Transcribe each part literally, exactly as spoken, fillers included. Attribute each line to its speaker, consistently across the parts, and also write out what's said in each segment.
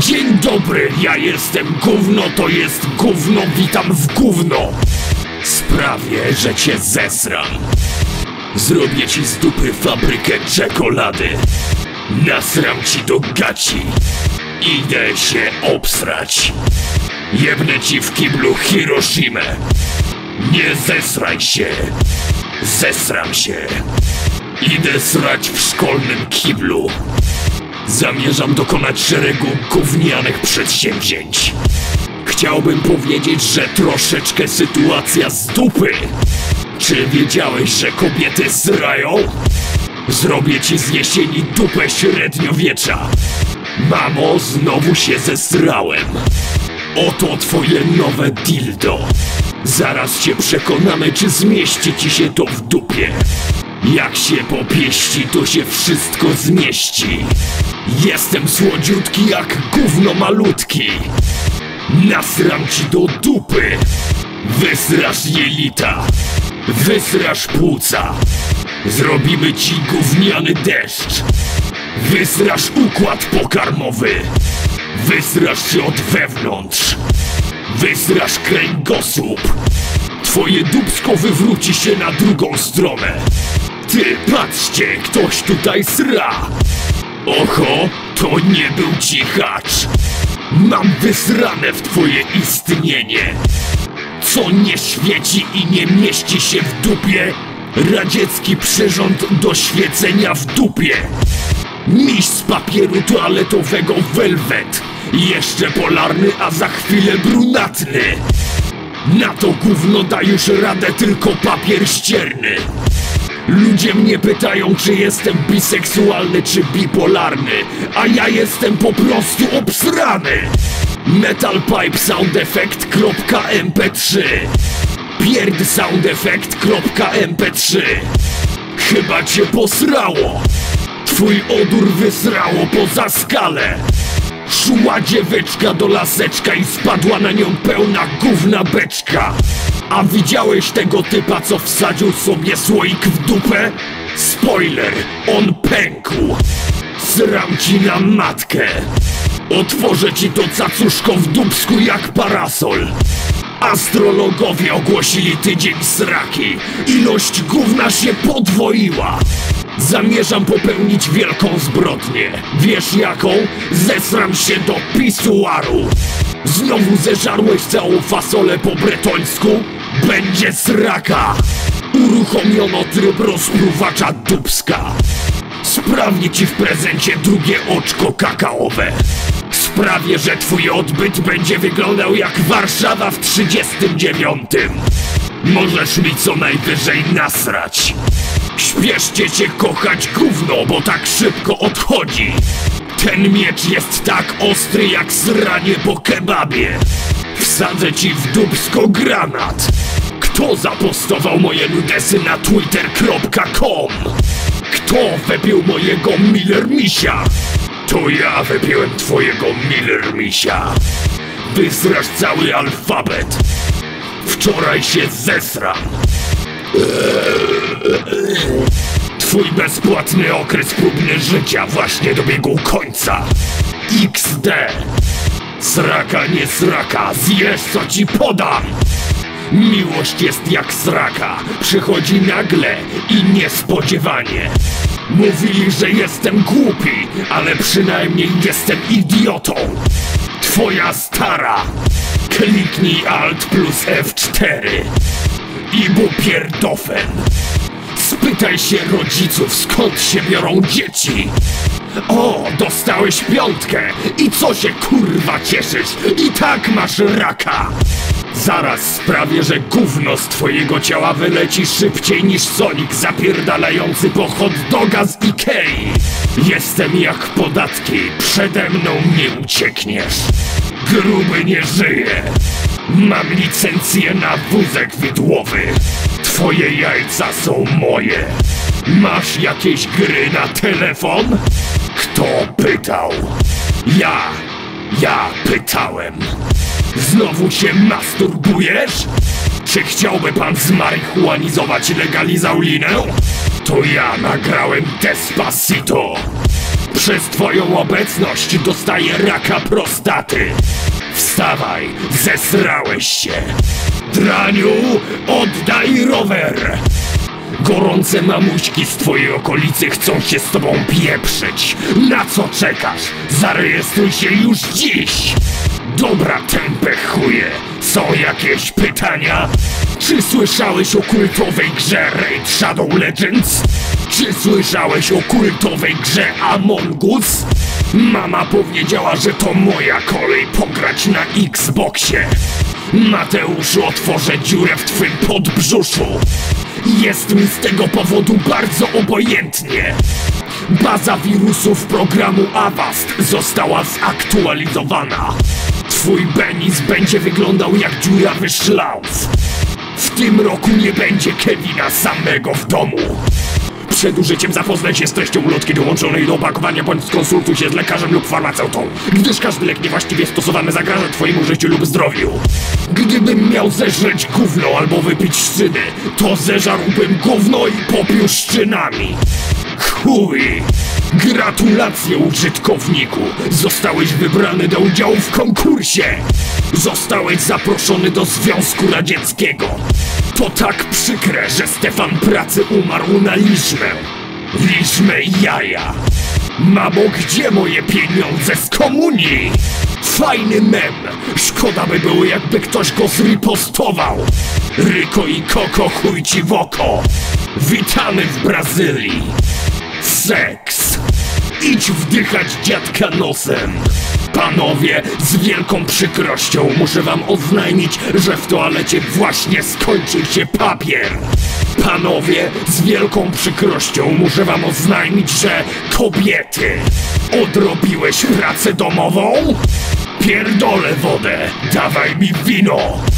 Speaker 1: Dzień dobry, ja jestem gówno, to jest gówno, witam w gówno. Sprawię, że cię zesram. Zrobię ci z dupy fabrykę czekolady. Nasram ci do gaci. Idę się obsrać. Jebnę ci w kiblu Hiroshimę. Nie zesraj się. Zesram się. Idę srać w szkolnym kiblu. Zamierzam dokonać szeregu gównianych przedsięwzięć. Chciałbym powiedzieć, że troszeczkę sytuacja z dupy. Czy wiedziałeś, że kobiety srają? Zrobię ci z jesieni dupę średniowiecza. Mamo, znowu się zesrałem. Oto twoje nowe dildo. Zaraz cię przekonamy, czy zmieści ci się to w dupie. Jak się popieści, to się wszystko zmieści. Jestem słodziutki jak gówno malutki. Nasram ci do dupy. Wysrasz jelita. Wysrasz płuca. Zrobimy ci gówniany deszcz. Wysrasz układ pokarmowy. Wysrasz się od wewnątrz. Wysrasz kręgosłup. Twoje dupsko wywróci się na drugą stronę. Ty, patrzcie, ktoś tutaj sra. Oho, to nie był cichacz. Mam wysrane w twoje istnienie. Co nie świeci i nie mieści się w dupie, radziecki przyrząd do świecenia w dupie. Miś z papieru toaletowego welwet. Jeszcze polarny, a za chwilę brunatny. Na to gówno da już radę tylko papier ścierny. Ludzie mnie pytają, czy jestem biseksualny czy bipolarny, a ja jestem po prostu obsrany. metalpipesoundeffect kropka em pe trzy pierdsoundeffect kropka em pe trzy. Chyba cię posrało. Twój odór wysrało poza skalę. Szła dzieweczka do laseczka i spadła na nią pełna gówna beczka. A widziałeś tego typa, co wsadził sobie słoik w dupę? Spoiler, on pękł. Sram ci na matkę. Otworzę ci to cacuszko w dupsku jak parasol. Astrologowie ogłosili tydzień sraki. Ilość gówna się podwoiła. Zamierzam popełnić wielką zbrodnię. Wiesz jaką? Zesram się do pisuaru. Znowu zeżarłeś całą fasolę po bretońsku? Będzie sraka. Uruchomiono tryb rozpruwacza dupska. Sprawię ci w prezencie drugie oczko kakaowe. Sprawię, że twój odbyt będzie wyglądał jak Warszawa w trzydziestym dziewiątym. Możesz mi co najwyżej nasrać. Śpieszcie cię kochać gówno, bo tak szybko odchodzi. Ten miecz jest tak ostry jak sranie po kebabie. Wsadzę ci w dupsko granat. Kto zapostował moje nudesy na twitter kropka com? Kto wypił mojego Miller Misia? To ja wypiłem twojego Miller Misia. Wysrasz cały alfabet. Wczoraj się zesram. Twój bezpłatny okres próbny życia właśnie dobiegł końca. iks de. Sraka nie sraka, zjesz co ci podam. Miłość jest jak sraka, przychodzi nagle i niespodziewanie. Mówili, że jestem głupi, ale przynajmniej jestem idiotą. Twoja stara. Kliknij alt plus F cztery. Ibuprofen. Spytaj się rodziców, skąd się biorą dzieci. O, dostałeś piątkę. I co się kurwa cieszysz? I tak masz raka. Zaraz sprawię, że gówno z twojego ciała wyleci szybciej niż Sonic zapierdalający po hot doga z Ikei. Jestem jak podatki, przede mną nie uciekniesz. Gruby nie żyje. Mam licencję na wózek widłowy. Twoje jajca są moje. Masz jakieś gry na telefon? Kto pytał? Ja, ja pytałem. Znowu się masturbujesz? Czy chciałby pan zmarihuanizować legalizaulinę? To ja nagrałem Despacito. Przez twoją obecność dostaję raka prostaty. Wstawaj, zesrałeś się. Draniu, oddaj rower. Gorące mamuśki z twojej okolicy chcą się z tobą pieprzyć. Na co czekasz? Zarejestruj się już dziś! Dobra, tępe chuje. Są jakieś pytania? Czy słyszałeś o kultowej grze Raid Shadow Legends? Czy słyszałeś o kultowej grze Among Us? Mama powiedziała, że to moja kolej pograć na Xboxie. Mateuszu, otworzę dziurę w twym podbrzuszu. Jest mi z tego powodu bardzo obojętnie. Baza wirusów programu Avast została zaktualizowana. Twój penis będzie wyglądał jak dziurawy szlauf. W tym roku nie będzie Kevina samego w domu. Przed użyciem zapoznaj się z treścią ulotki dołączonej do opakowania bądź skonsultuj się z lekarzem lub farmaceutą, gdyż każdy lek niewłaściwie stosowany zagraża twojemu życiu lub zdrowiu. Gdybym miał zeżreć gówno albo wypić szczyny, to zeżarłbym gówno i popił szczynami. Chuj! Gratulacje, użytkowniku! Zostałeś wybrany do udziału w konkursie! Zostałeś zaproszony do Związku Radzieckiego! To tak przykre, że Stefan Pracy umarł na liczmę! Liczmę jaja! Mamo, gdzie moje pieniądze z komunii? Fajny mem! Szkoda by było, jakby ktoś go zripostował! Ryko i Koko, chuj ci w oko! Witamy w Brazylii! Seks! Idź wdychać dziadka nosem! Panowie, z wielką przykrością muszę wam oznajmić, że w toalecie właśnie skończył się papier! Panowie, z wielką przykrością muszę wam oznajmić, że kobiety! Odrobiłeś pracę domową? Pierdolę wodę! Dawaj mi wino!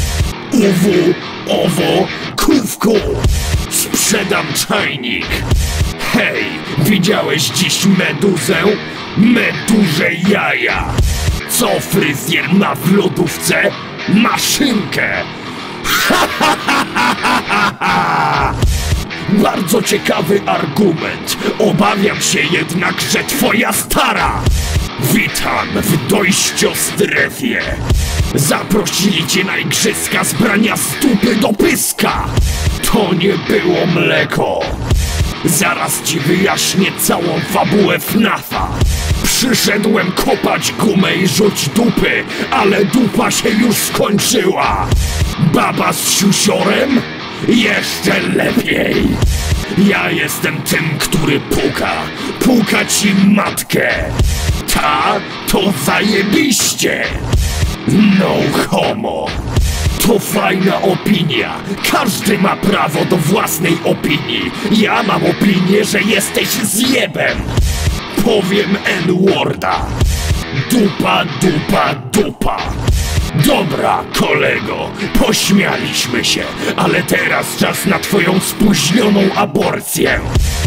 Speaker 1: Uwu, owo, kówku! Sprzedam czajnik! Hej, widziałeś dziś meduzę? Meduzę jaja! Co fryzjer ma w lodówce? Maszynkę! Ha, ha, ha, ha, ha, ha. Bardzo ciekawy argument. Obawiam się jednak, że twoja stara. Witam w dojściostrefie. Zaprosili cię na igrzyska z brania stupy do pyska. To nie było mleko. Zaraz ci wyjaśnię całą fabułę fnafa. Przyszedłem kopać gumę i rzuć dupy, ale dupa się już skończyła. Baba z siusiorem? Jeszcze lepiej. Ja jestem tym, który puka. Puka ci matkę. Ta to zajebiście. No homo. To fajna opinia. Każdy ma prawo do własnej opinii. Ja mam opinię, że jesteś zjebem. Powiem N-worda. Dupa, dupa, dupa. Dobra, kolego, pośmialiśmy się, ale teraz czas na twoją spóźnioną aborcję.